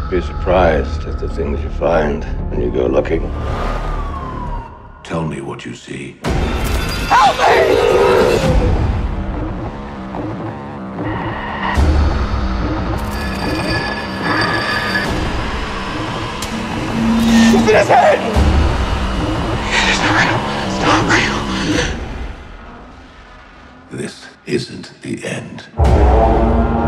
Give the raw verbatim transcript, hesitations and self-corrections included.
Be surprised at the things you find when you go looking. Tell me what you see. Help me! It's in his head! It is not real. It's not real. This isn't the end.